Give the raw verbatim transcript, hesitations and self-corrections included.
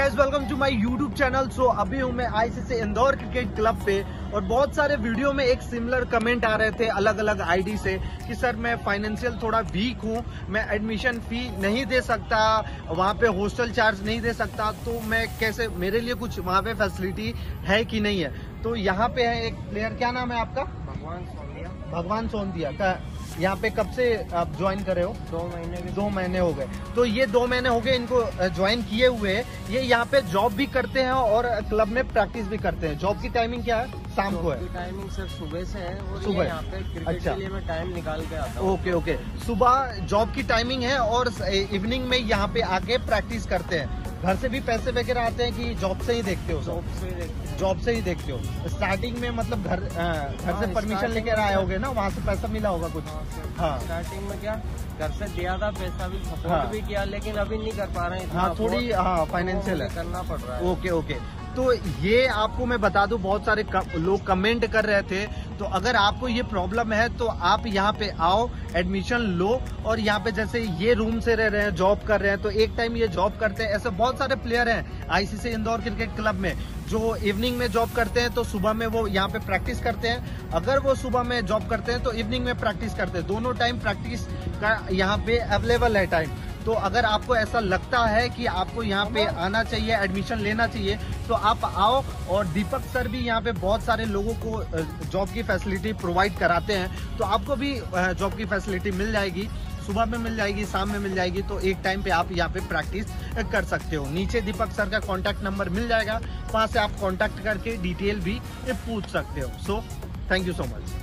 Guys, welcome to my YouTube channel. So अभी हूँ मैं आईसीसी इंदौर क्रिकेट क्लब पे और बहुत सारे वीडियो में एक सिमिलर कमेंट आ रहे थे अलग अलग आईडी से कि सर मैं फाइनेंशियल थोड़ा वीक हूँ, मैं एडमिशन फी नहीं दे सकता, वहाँ पे हॉस्टल चार्ज नहीं दे सकता, तो मैं कैसे, मेरे लिए कुछ वहाँ पे फैसिलिटी है कि नहीं है। तो यहाँ पे है एक प्लेयर, क्या नाम है आपका? भगवान सोंदिया। भगवान सोंदिया का यहाँ पे कब से आप ज्वाइन करे हो? दो महीने दो महीने हो गए। तो ये दो महीने हो गए इनको ज्वाइन किए हुए। ये यहाँ पे जॉब भी करते हैं और क्लब में प्रैक्टिस भी करते हैं। जॉब की टाइमिंग क्या है? शाम को है। टाइमिंग सर सुबह से है और सुबह यहाँ पे क्रिकेट अच्छा। के लिए मैं टाइम निकाल के आता हूँ। ओके ओके, सुबह जॉब की टाइमिंग है और इवनिंग में यहाँ पे आके प्रैक्टिस करते हैं। घर से भी पैसे वगैरह आते हैं कि जॉब से ही देखते हो? जॉब से ही देखते हैं। जॉब से ही देखते हो। स्टार्टिंग में मतलब घर घर से परमिशन लेकर आए होगे ना, वहाँ से पैसा मिला होगा कुछ? हाँ, स्टार्टिंग में क्या घर से दिया था पैसा भी, सपोर्ट हाँ। भी किया, लेकिन अभी नहीं कर पा रहे हैं। हाँ थोड़ी, हाँ फाइनेंशियल है, करना पड़ रहा है। Okay okay. तो ये आपको मैं बता दूं, बहुत सारे लोग कमेंट कर रहे थे, तो अगर आपको ये प्रॉब्लम है तो आप यहाँ पे आओ, एडमिशन लो। और यहाँ पे जैसे ये रूम से रह रहे हैं, जॉब कर रहे हैं, तो एक टाइम ये जॉब करते हैं। ऐसे बहुत सारे प्लेयर हैं आईसीसी इंदौर क्रिकेट क्लब में जो इवनिंग में जॉब करते हैं, तो सुबह में वो यहाँ पे प्रैक्टिस करते हैं। अगर वो सुबह में जॉब करते हैं तो इवनिंग में प्रैक्टिस करते हैं। दोनों टाइम प्रैक्टिस का यहाँ पे अवेलेबल है टाइम। तो अगर आपको ऐसा लगता है कि आपको यहाँ पे आना चाहिए, एडमिशन लेना चाहिए, तो आप आओ। और दीपक सर भी यहाँ पे बहुत सारे लोगों को जॉब की फैसिलिटी प्रोवाइड कराते हैं, तो आपको भी जॉब की फैसिलिटी मिल जाएगी। सुबह में मिल जाएगी, शाम में मिल जाएगी। तो एक टाइम पे आप यहाँ पे प्रैक्टिस कर सकते हो। नीचे दीपक सर का कॉन्टैक्ट नंबर मिल जाएगा, वहाँ से आप कॉन्टैक्ट करके डिटेल भी पूछ सकते हो। So thank you so much.